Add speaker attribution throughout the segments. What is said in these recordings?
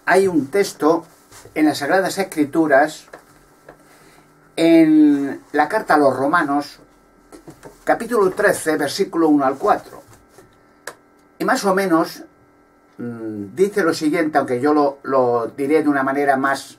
Speaker 1: hay un texto en las Sagradas Escrituras, en la carta a los Romanos, capítulo 13, versículo 1 al 4. Y más o menos dice lo siguiente, aunque yo lo diré de una manera más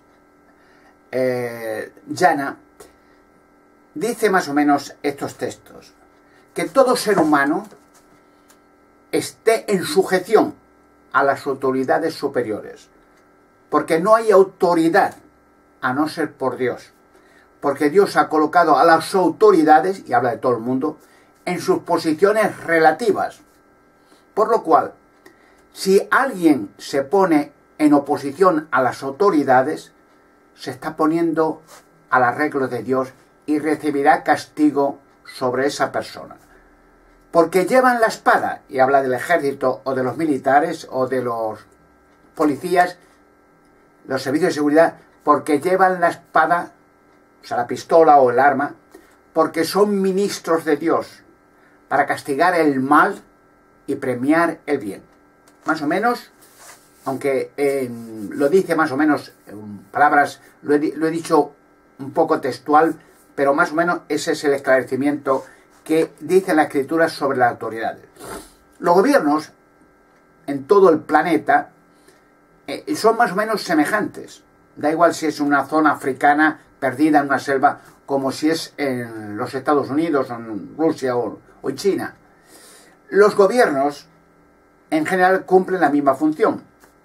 Speaker 1: llana. Dice más o menos estos textos: que todo ser humano esté en sujeción a las autoridades superiores, porque no hay autoridad a no ser por Dios, porque Dios ha colocado a las autoridades, y habla de todo el mundo, en sus posiciones relativas. Por lo cual, si alguien se pone en oposición a las autoridades, se está poniendo al arreglo de Dios y recibirá castigo sobre esa persona. Porque llevan la espada, y habla del ejército o de los militares o de los policías, los servicios de seguridad, porque llevan la espada, o sea, la pistola o el arma, porque son ministros de Dios, para castigar el mal y premiar el bien. Más o menos, aunque lo dice más o menos en palabras, lo he dicho un poco textual, pero más o menos ese es el esclarecimiento que dice la Escritura sobre las autoridades. Los gobiernos en todo el planeta son más o menos semejantes. Da igual si es una zona africana perdida en una selva, como si es en los Estados Unidos, o en Rusia o en China. Los gobiernos en general cumplen la misma función.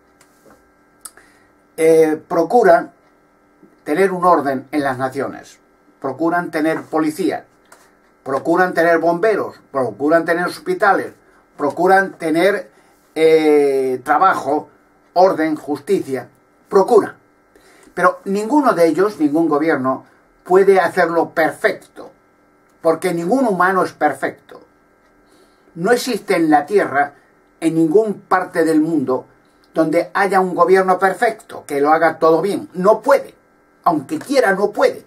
Speaker 1: Procuran tener un orden en las naciones, procuran tener policía, procuran tener bomberos, procuran tener hospitales, procuran tener trabajo, orden, justicia, procuran. Pero ninguno de ellos, ningún gobierno, puede hacerlo perfecto, porque ningún humano es perfecto. No existe en la Tierra, en ninguna parte del mundo, donde haya un gobierno perfecto, que lo haga todo bien. No puede, aunque quiera no puede,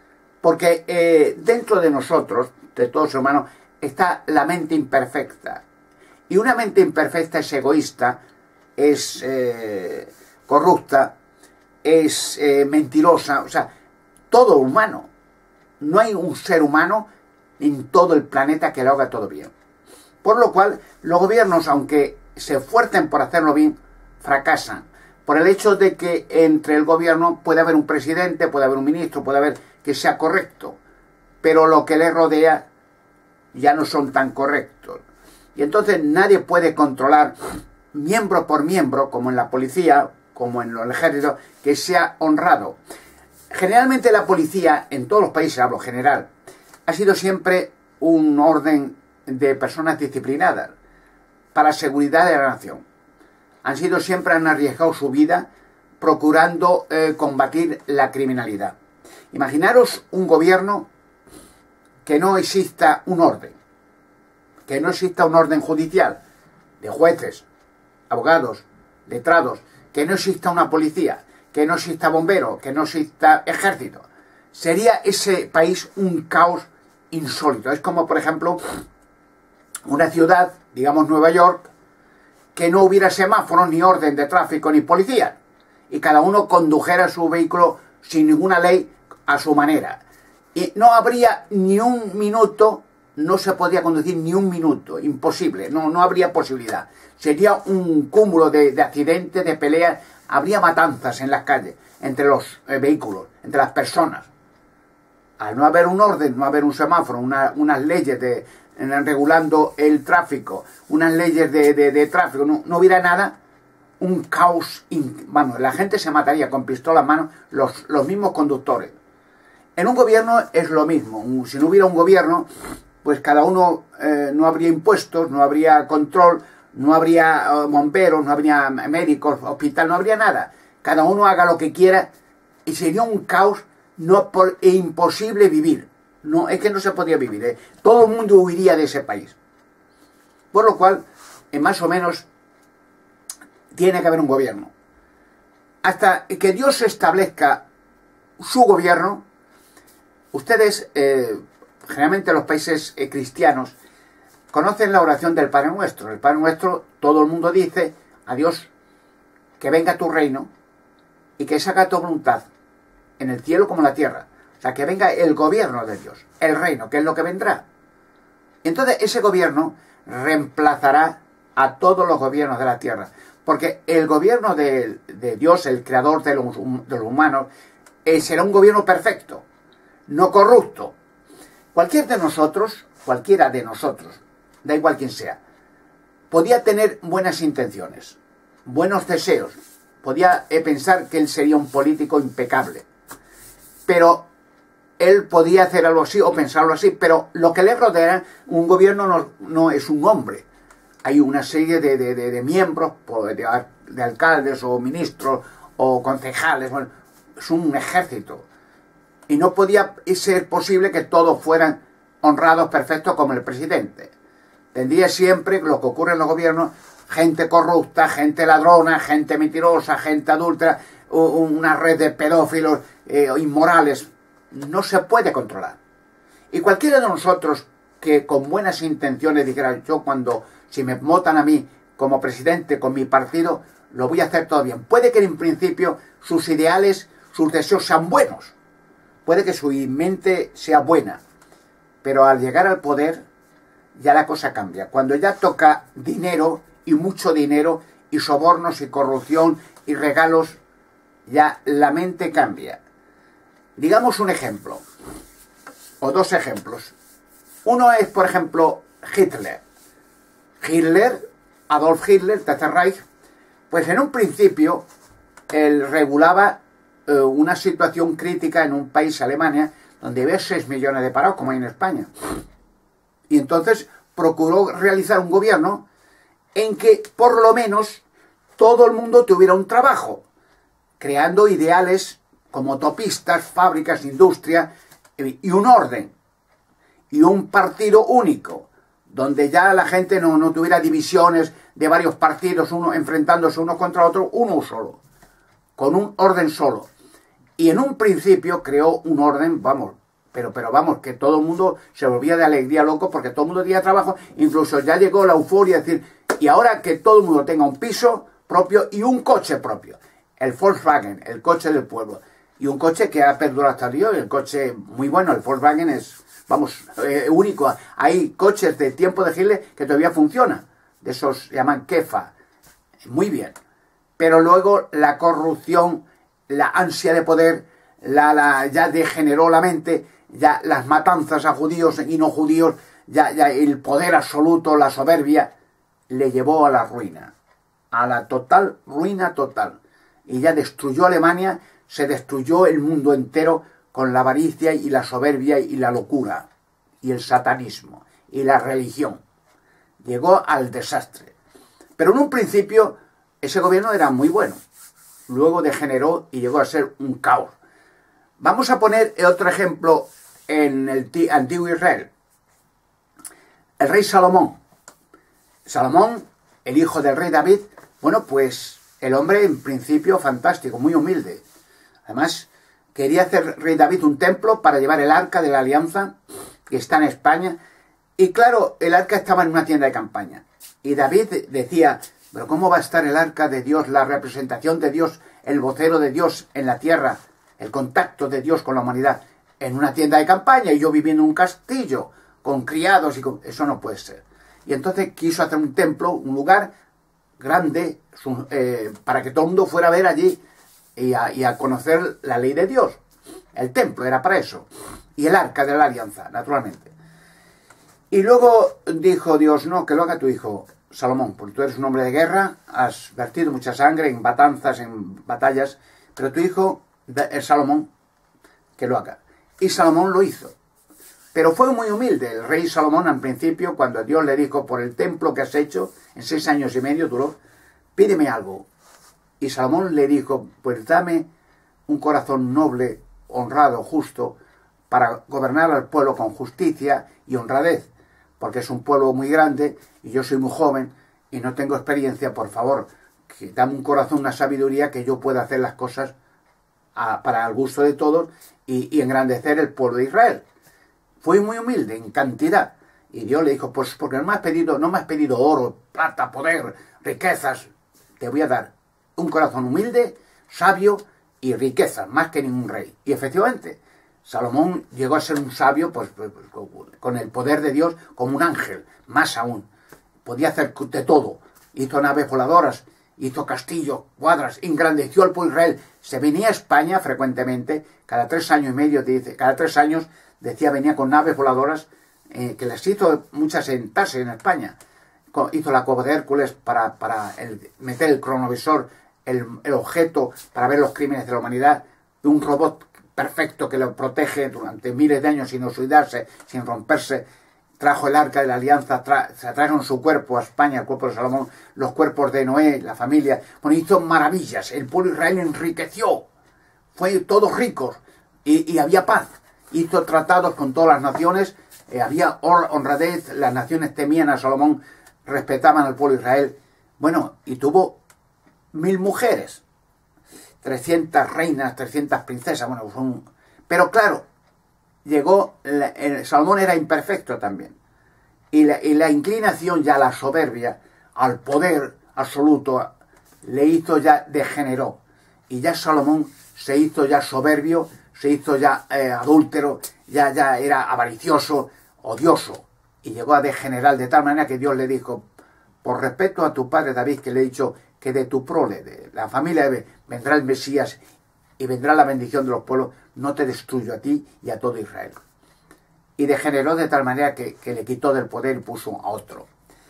Speaker 1: porque dentro de nosotros, de todo ser humano, está la mente imperfecta. Y una mente imperfecta es egoísta, es corrupta, es mentirosa, o sea, todo humano. No hay un ser humano en todo el planeta que lo haga todo bien. Por lo cual, los gobiernos, aunque se esfuercen por hacerlo bien, fracasan. Por el hecho de que entre el gobierno puede haber un presidente, puede haber un ministro, puede haber que sea correcto, pero lo que le rodea ya no son tan correctos. Y entonces nadie puede controlar miembro por miembro, como en la policía, como en el ejército, que sea honrado. Generalmente la policía, en todos los países, hablo general, ha sido siempre un orden de personas disciplinadas para la seguridad de la nación. Han arriesgado su vida procurando combatir la criminalidad. Imaginaros un gobierno que no exista un orden, que no exista un orden judicial, de jueces, abogados, letrados, que no exista una policía, que no exista bomberos, que no exista ejército. Sería ese país un caos insólito. Es como, por ejemplo, una ciudad, digamos Nueva York, que no hubiera semáforos, ni orden de tráfico, ni policía, y cada uno condujera su vehículo sin ninguna ley a su manera. Y no habría ni un minuto, no se podía conducir ni un minuto, imposible, no habría posibilidad. Sería un cúmulo de accidentes, de peleas, habría matanzas en las calles, entre los vehículos, entre las personas. Al no haber un orden, no haber un semáforo, unas leyes regulando el tráfico, unas leyes de tráfico, no hubiera nada, un caos. Bueno, la gente se mataría con pistola en mano, los mismos conductores. En un gobierno es lo mismo. Si no hubiera un gobierno, pues cada uno no habría impuestos, no habría control, no habría bomberos, no habría médicos, hospital, no habría nada. Cada uno haga lo que quiera y sería un caos e imposible vivir. No, es que no se podía vivir. Todo el mundo huiría de ese país. Por lo cual, más o menos, tiene que haber un gobierno. Hasta que Dios establezca su gobierno, ustedes, generalmente los países cristianos, conocen la oración del Padre Nuestro. El Padre Nuestro, todo el mundo dice a Dios, que venga tu reino, y que se haga tu voluntad en el cielo como en la tierra. O sea, que venga el gobierno de Dios, el reino, que es lo que vendrá. Entonces ese gobierno reemplazará a todos los gobiernos de la tierra. Porque el gobierno de Dios, el creador de los humanos, será un gobierno perfecto, no corrupto. Cualquiera de nosotros, da igual quién sea, podía tener buenas intenciones, buenos deseos, podía pensar que él sería un político impecable, pero él podía hacer algo así o pensarlo así, pero lo que le rodea, un gobierno no es un hombre. Hay una serie de miembros, de alcaldes o ministros o concejales, bueno, es un ejército. Y no podía ser posible que todos fueran honrados, perfectos como el presidente. Tendría siempre, lo que ocurre en los gobiernos, gente corrupta, gente ladrona, gente mentirosa, gente adúltera, una red de pedófilos inmorales. No se puede controlar. Y cualquiera de nosotros que con buenas intenciones dijera, si me votan a mí como presidente con mi partido, lo voy a hacer todo bien. Puede que en principio sus ideales, sus deseos sean buenos. Puede que su mente sea buena. Pero al llegar al poder, ya la cosa cambia. Cuando ya toca dinero, y mucho dinero, y sobornos, y corrupción, y regalos, ya la mente cambia. Digamos un ejemplo, o dos ejemplos. Uno es, por ejemplo, Hitler, Adolf Hitler, Tercer Reich, pues en un principio él regulaba una situación crítica en un país, Alemania, donde había 6 millones de parados, como hay en España. Y entonces procuró realizar un gobierno en que por lo menos todo el mundo tuviera un trabajo, creando ideales como autopistas, fábricas, industria, y un orden, y un partido único, donde ya la gente no tuviera divisiones de varios partidos, uno enfrentándose uno contra otro, uno solo, con un orden solo. Y en un principio creó un orden, pero vamos, que todo el mundo se volvía de alegría loco porque todo el mundo tenía trabajo, incluso ya llegó la euforia, es decir, y ahora que todo el mundo tenga un piso propio y un coche propio, el Volkswagen, el coche del pueblo, y un coche que ha perdurado hasta el día, el coche muy bueno, el Volkswagen es, único. Hay coches de tiempo de Hitler que todavía funcionan, de esos se llaman Kefa, muy bien. Pero luego la corrupción, la ansia de poder, ya degeneró la mente, ya las matanzas a judíos y no judíos, ya el poder absoluto, la soberbia, le llevó a la ruina, a la total ruina total. Y ya destruyó Alemania, se destruyó el mundo entero con la avaricia y la soberbia y la locura, y el satanismo, y la religión. Llegó al desastre. Pero en un principio ese gobierno era muy bueno. Luego degeneró y llegó a ser un caos. Vamos a poner otro ejemplo en el antiguo Israel. El rey Salomón. Salomón, el hijo del rey David, bueno, pues el hombre en principio fantástico, muy humilde. Además, quería hacer rey David un templo para llevar el arca de la alianza, que está en España. Y claro, el arca estaba en una tienda de campaña. Y David decía, pero ¿cómo va a estar el arca de Dios, la representación de Dios, el vocero de Dios en la tierra, el contacto de Dios con la humanidad, en una tienda de campaña y yo viviendo en un castillo, con criados y con... Eso no puede ser. Y entonces quiso hacer un templo, un lugar grande, para que todo el mundo fuera a ver allí y a conocer la ley de Dios. El templo era para eso. Y el arca de la alianza, naturalmente. Y luego dijo Dios, no, que lo haga tu hijo Salomón, porque tú eres un hombre de guerra, has vertido mucha sangre en matanzas, en batallas, pero tu hijo, Salomón, que lo haga. Y Salomón lo hizo. Pero fue muy humilde el rey Salomón al principio, cuando Dios le dijo, por el templo que has hecho, en 6 años y medio duró, pídeme algo. Y Salomón le dijo, pues dame un corazón noble, honrado, justo, para gobernar al pueblo con justicia y honradez, porque es un pueblo muy grande y yo soy muy joven y no tengo experiencia, por favor, que dame un corazón, una sabiduría que yo pueda hacer las cosas para el gusto de todos y engrandecer el pueblo de Israel. Fue muy humilde en cantidad. Y Dios le dijo, pues porque no me has pedido oro, plata, poder, riquezas. Te voy a dar un corazón humilde, sabio y riquezas, más que ningún rey. Y efectivamente, Salomón llegó a ser un sabio pues, con el poder de Dios como un ángel, más aún. Podía hacer de todo. Hizo naves voladoras, hizo castillos, cuadras, engrandeció al pueblo de Israel. Se venía a España frecuentemente, cada 3 años y medio, cada 3 años, decía, venía con naves voladoras, que las hizo muchas en Tarsis, en España. Hizo la cueva de Hércules para meter el cronovisor, el objeto para ver los crímenes de la humanidad, un robot perfecto que lo protege durante miles de años sin oxidarse, sin romperse. Trajo el arca de la alianza, se trajeron su cuerpo a España, el cuerpo de Salomón, los cuerpos de Noé, la familia. Bueno, hizo maravillas, el pueblo de Israel enriqueció, fue todos ricos y había paz. Hizo tratados con todas las naciones, había honradez, las naciones temían a Salomón, respetaban al pueblo de Israel. Bueno, y tuvo 1000 mujeres, 300 reinas, 300 princesas, bueno, pero claro, llegó, Salomón era imperfecto también, y la inclinación ya, la soberbia, al poder absoluto, le hizo ya, degeneró, y ya Salomón se hizo ya soberbio, se hizo ya adúltero, ya era avaricioso, odioso, y llegó a degenerar de tal manera que Dios le dijo, por respeto a tu padre David, que le he dicho que de tu prole, de la familia vendrá el Mesías y vendrá la bendición de los pueblos, no te destruyo a ti y a todo Israel. Y degeneró de tal manera que le quitó del poder y puso a otro.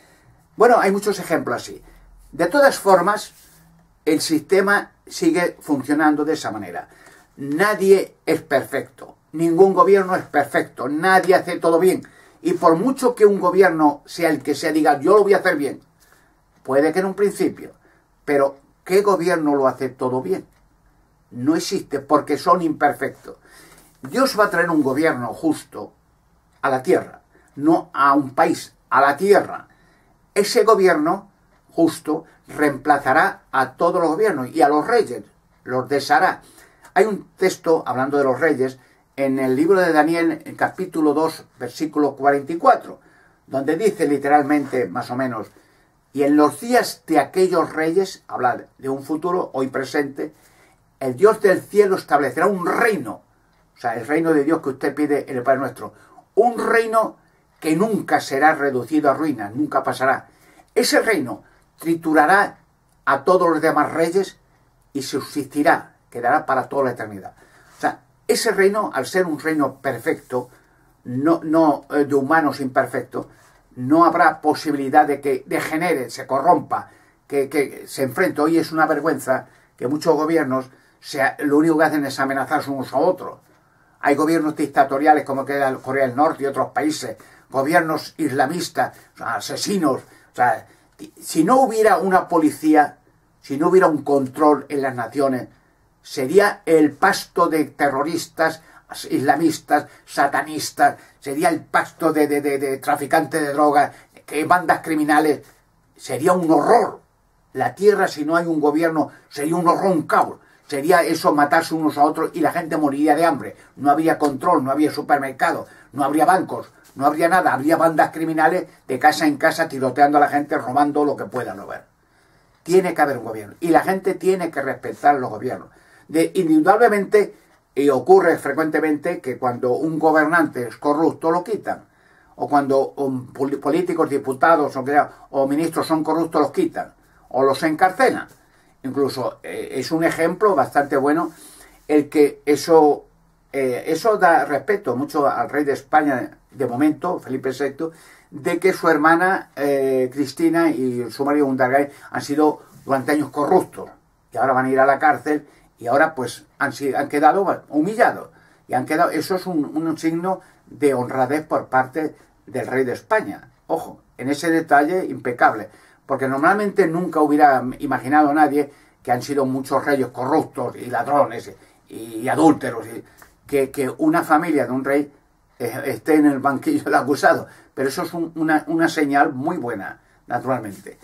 Speaker 1: Bueno, hay muchos ejemplos así. De todas formas, el sistema sigue funcionando de esa manera. Nadie es perfecto, ningún gobierno es perfecto, nadie hace todo bien. Y por mucho que un gobierno sea el que sea, diga, yo lo voy a hacer bien, puede que en un principio, pero ¿qué gobierno lo hace todo bien? No existe, porque son imperfectos. Dios va a traer un gobierno justo a la tierra, no a un país, a la tierra. Ese gobierno justo reemplazará a todos los gobiernos y a los reyes, los deshará. Hay un texto, hablando de los reyes, en el libro de Daniel, en capítulo 2, versículo 44, donde dice literalmente, más o menos, y en los días de aquellos reyes, hablar de un futuro, hoy presente, el Dios del cielo establecerá un reino, o sea, el reino de Dios que usted pide en el Padre Nuestro, un reino que nunca será reducido a ruina, nunca pasará. Ese reino triturará a todos los demás reyes y subsistirá, quedará para toda la eternidad. O sea, ese reino, al ser un reino perfecto, no de humanos imperfectos, no habrá posibilidad de que degenere, se corrompa, que se enfrente. Hoy es una vergüenza que muchos gobiernos lo único que hacen es amenazarse unos a otros. Hay gobiernos dictatoriales como Corea del Norte y otros países, gobiernos islamistas, o sea, asesinos. O sea, si no hubiera una policía, si no hubiera un control en las naciones, sería el pasto de terroristas, islamistas, satanistas, sería el pasto de traficantes de drogas, bandas criminales. Sería un horror. La tierra, si no hay un gobierno, sería un horror, un caos. Sería eso, matarse unos a otros y la gente moriría de hambre. No habría control, no habría supermercado, no habría bancos, no habría nada. Habría bandas criminales de casa en casa tiroteando a la gente, robando lo que puedan robar. Tiene que haber un gobierno y la gente tiene que respetar los gobiernos. Indudablemente, y ocurre frecuentemente que cuando un gobernante es corrupto lo quitan, o cuando políticos, diputados o ministros son corruptos los quitan, o los encarcelan. Incluso es un ejemplo bastante bueno el que eso da respeto mucho al rey de España de momento, Felipe VI, de que su hermana Cristina y su marido Gundargain han sido durante años corruptos y ahora van a ir a la cárcel y ahora pues han quedado humillados y eso es un signo de honradez por parte del rey de España. Ojo, en ese detalle impecable, porque normalmente nunca hubiera imaginado nadie que han sido muchos reyes corruptos y ladrones y adúlteros, que una familia de un rey esté en el banquillo del acusado. Pero eso es una señal muy buena, naturalmente.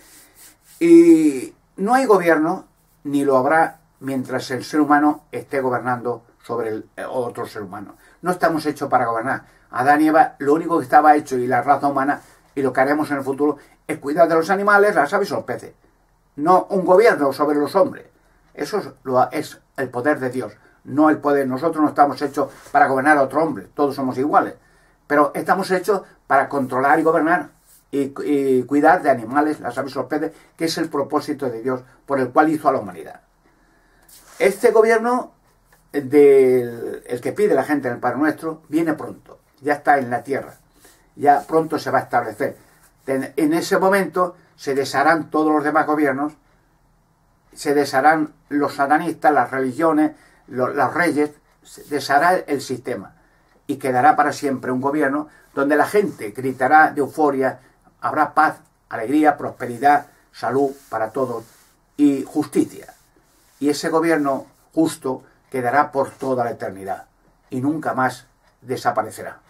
Speaker 1: Y no hay gobierno, ni lo habrá, mientras el ser humano esté gobernando sobre el otro ser humano. No estamos hechos para gobernar. Adán y Eva, lo único que estaba hecho, y la raza humana, y lo que haremos en el futuro, es cuidar de los animales, las aves y los peces. No un gobierno sobre los hombres. Eso es el poder de Dios, no el poder. Nosotros no estamos hechos para gobernar a otro hombre, todos somos iguales, pero estamos hechos para controlar y gobernar y cuidar de animales, las aves y los peces, que es el propósito de Dios por el cual hizo a la humanidad. Este gobierno, el que pide la gente en el Padre Nuestro, viene pronto, ya está en la tierra, ya pronto se va a establecer. En ese momento se desharán todos los demás gobiernos, se desharán los satanistas, las religiones, los reyes, se deshará el sistema y quedará para siempre un gobierno donde la gente gritará de euforia, habrá paz, alegría, prosperidad, salud para todos y justicia. Y ese gobierno justo quedará por toda la eternidad y nunca más desaparecerá.